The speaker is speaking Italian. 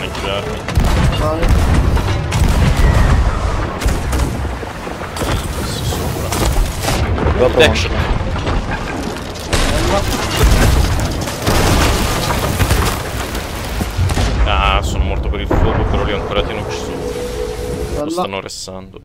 danneggiarmi. Vai. Sopra. Protection. Ah, sono morto per il fuoco, però li ho ancora tenuti su. Lo stanno ressando.